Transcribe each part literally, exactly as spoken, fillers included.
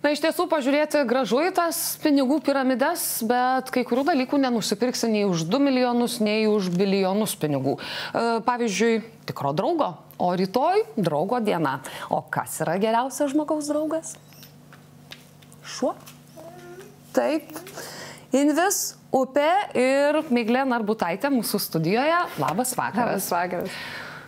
Na, iš tiesų, pažiūrėti gražu į tas pinigų piramides, bet kai kurių dalykų nenusipirksi nei už du milijonus, nei už bilijonus pinigų. Pavyzdžiui, tikro draugo, o rytoj draugo diena. O kas yra geriausias žmogaus draugas? Šuo? Taip. Invis, Upė ir Miglė Narbutaitė mūsų studijoje. Labas vakaras. Labas vakaras.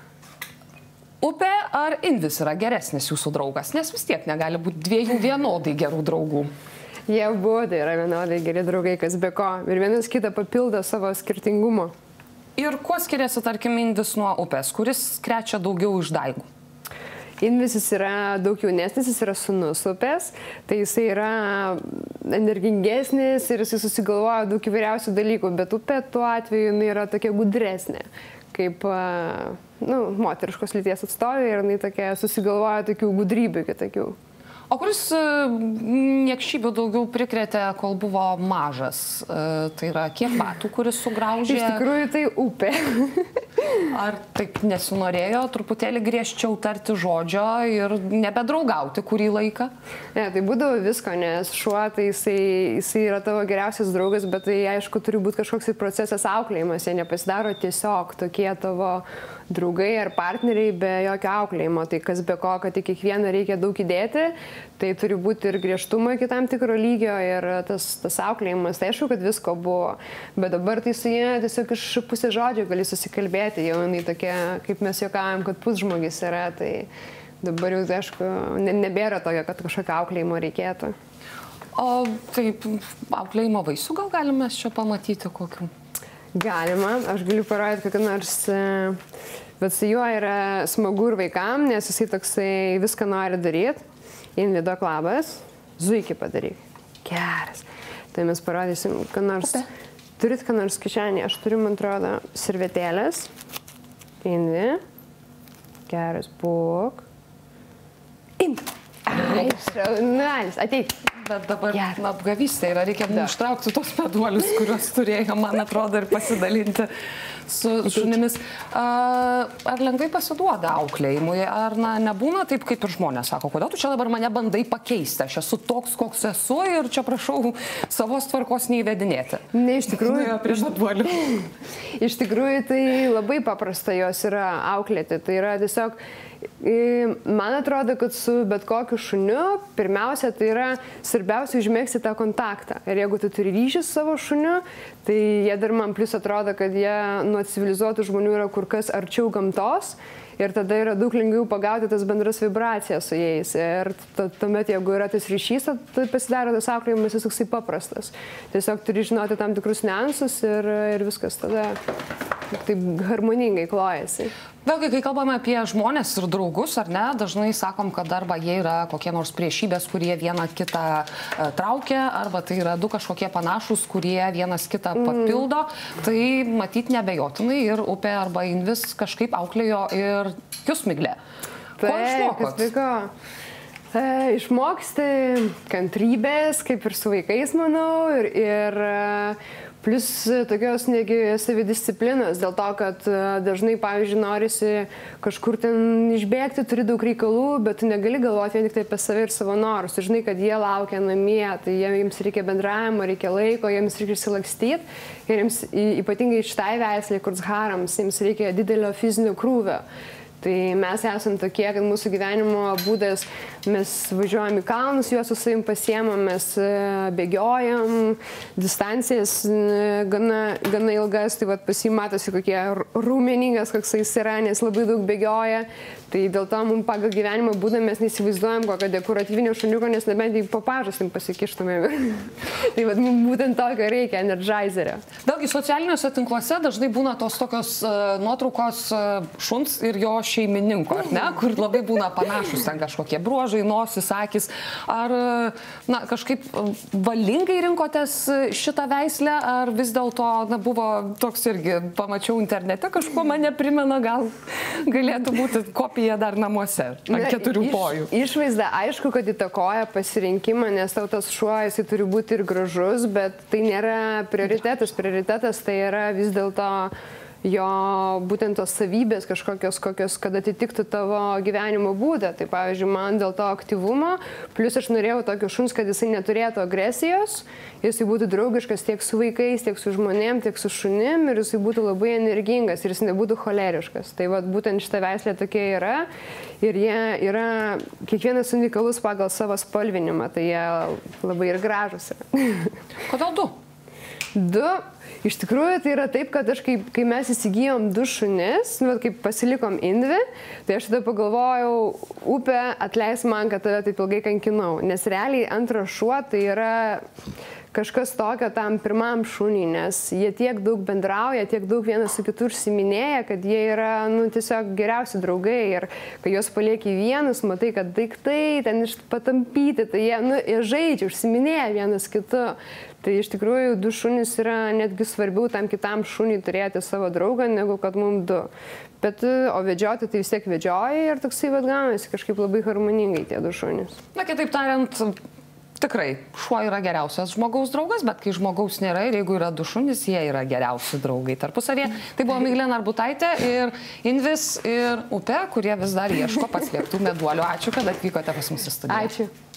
Upė ar Invis yra geresnis jūsų draugas? Nes vis tiek negali būti dviejų vienodai gerų draugų. Jie būdai yra vienodai geri draugai, kas be ko. Ir vienas kitą papildo savo skirtingumo. Ir kuo skiriasi, tarkim, Invis nuo Upės, kuris krečia daugiau išdaigų? Invis jis yra daug jaunesnis, jis yra sūnus Upės, tai jisai yra energingesnis ir jisai susigalvoja daug įvairiausių dalykų, bet Upė tuo atveju jinai yra tokia gudresnė, kaip nu, moteriškos lyties atstovė ir jinai tokia susigalvoja tokių gudrybių kitokių. O kuris niekšybių daugiau prikrėtė, kol buvo mažas? Tai yra kiek metų, kuris sugraužė? Iš tikrųjų tai Upė. Ar taip nesinorėjo truputėlį griežčiau tarti žodžio ir nebedraugauti kurį laiką? Ne, tai būdavo visko, nes šuo tai jisai, jisai yra tavo geriausias draugas, bet tai aišku turi būti kažkoks procesas auklėjimas, jie nepasidaro tiesiog tokie tavo draugai ar partneriai be jokio auklėjimo. Tai kas be ko, kad į kiekvieną reikia daug įdėti, tai turi būti ir griežtumo iki tam tikro lygio ir tas, tas auklėjimas. Tai aišku, kad visko buvo, bet dabar tai su jie tiesiog iš pusės žodžio gali susikalbėti, jau jinai tokia, kaip mes juokaujam, kad pusžmogis yra, tai dabar jau, tai, aišku, ne, nebėra tokio, kad kažkokio auklėjimo reikėtų. O taip, auklėjimo vaisių gal galime čia pamatyti kokiu? Galima, aš galiu parodyti kokią nors, bet su juo yra smagu ir vaikam, nes jisai toksai viską nori daryti. Invi, duok labas, zuikį padaryk. Geras. Tai mes parodysim, ką nors. Turit ką nors kišenį, aš turiu, man atrodo, servetėlės. Invi. Geras, būk. Imk. Ai, šaunuolis, ateik. Bet dabar apgavystė yra, reikia ištraukti tos meduolius, kuriuos turėjo, man atrodo, ir pasidalinti su šunimis. Ar lengvai pasiduoda auklėjimui, ar na, nebūna taip, kaip ir žmonės sako, kodėl tu čia dabar mane bandai pakeisti, aš esu toks, koks esu ir čia prašau savos tvarkos neįvedinėti. Ne, iš tikrųjų, prieš meduolių. Iš tikrųjų, tai labai paprasta jos yra auklėti, tai yra tiesiog man atrodo, kad su bet kokiu šuniu, pirmiausia, tai yra svarbiausia užmėgsti tą kontaktą. Ir jeigu tu turi ryšį su savo šuniu, tai jie dar man plus atrodo, kad jie nuo civilizuotų žmonių yra kur kas arčiau gamtos. Ir tada yra daug lengviau pagauti tas bendras vibracijas su jais. Ir tuomet, jeigu yra tas ryšys, tai pasidaro tas auklėjimas jis toksai paprastas. Tiesiog turi žinoti tam tikrus niuansus ir, ir viskas tada taip harmoningai klojasi. Vėlgi, kai kalbame apie žmonės ir draugus, ar ne, dažnai sakom, kad arba jie yra kokie nors priešybės, kurie vieną kitą traukia, arba tai yra du kažkokie panašus, kurie vienas kitą papildo. Mm. Tai matyt nebejotinai ir Upė arba Invis kažkaip auklėjo ir jūs, Miglė. Ko išmokot? E, išmoksti kantrybės, kaip ir su vaikais, manau, ir, ir plus tokios negi savidisciplinos, dėl to, kad dažnai, pavyzdžiui, norisi kažkur ten išbėgti, turi daug reikalų, bet tu negali galvoti vien tik tai apie save ir savo norus. Tu žinai, kad jie laukia namie, tai jiems reikia bendravimo, reikia laiko, jiems reikia išsilakstyti ir jiems ypatingai šitai veislei, kurzharams, jiems reikia didelio fizinio krūvio. Tai mes esam tokie, kad mūsų gyvenimo būdas, mes važiuojam į kalnus, juos su savim pasiemam, mes bėgiojam, distancijas gana, gana ilgas, tai vat pas jį matosi kokie raumeningas, koks jis yra, nes labai daug bėgioja. Tai dėl to mums pagal gyvenimo būdą mes neįsivaizduojam kokio dekoratyvinio šuniuko, nes nebent į papažus jums pasikištumėm. Tai vat, mums būtent tokio reikia, energizerio. Vėlgi, socialiniuose tinkluose dažnai būna tos tokios uh, nuotraukos uh, šuns ir jo šeimininko, ar ne? Kur labai būna panašus ten kažkokie bruožai, nosis, akis. Ar na, kažkaip valingai rinkotės šitą veislę, ar vis dėlto buvo toks irgi, pamačiau internete, kažko mane primena, gal galėtų būti kopija dar namuose, ant keturių kojų. Iš, išvaizda, aišku, kad įtakoja pasirinkimą, nes tau tas šuo, jisai turi būti ir gražus, bet tai nėra prioritetas. Prioritetas tai yra vis dėlto jo būtent tos savybės kažkokios, kokios, kad atitiktų tavo gyvenimo būdą. Tai pavyzdžiui, man dėl to aktyvumo, plus aš norėjau tokio šuns, kad jisai neturėtų agresijos, jisai būtų draugiškas tiek su vaikais, tiek su žmonėm, tiek su šunim ir jisai būtų labai energingas ir jis nebūtų choleriškas. Tai vat, būtent šita veislė tokia yra ir jie yra kiekvienas unikalus pagal savo spalvinimą, tai jie labai ir gražus yra. Kodėl du? Du. Iš tikrųjų, tai yra taip, kad aš, kai, kai mes įsigijom du šunis, nu, kaip pasilikom Indvi, tai aš tada pagalvojau, upė atleis man, kad tave taip ilgai kankinau. Nes realiai antras šuo tai yra kažkas tokio tam pirmam šuniui, nes jie tiek daug bendrauja, tiek daug vienas su kitu užsiminėja, kad jie yra, nu, tiesiog geriausi draugai. Ir kai juos palieki vienus, matai, kad daiktai ten patampyti, tai jie, nu, jie žaidžia, užsiminėja vienas kitu. Tai iš tikrųjų du šunys yra netgi svarbiau tam kitam šuniui turėti savo draugą, negu kad mums du. Bet, o vedžioti tai vis tiek vedžioja ir toksai vad gaunasi kažkaip labai harmoningai tie du šunys. Na, kitaip tariant, tikrai, šuo yra geriausias žmogaus draugas, bet kai žmogaus nėra ir jeigu yra du šunys, jie yra geriausi draugai tarpusavėje. Tai buvo Miglė Narbutaitė ir Indvis ir Upė, kurie vis dar ieško paslėptų meduolių. Ačiū, kad atvykote pas mus į studiją. Ačiū.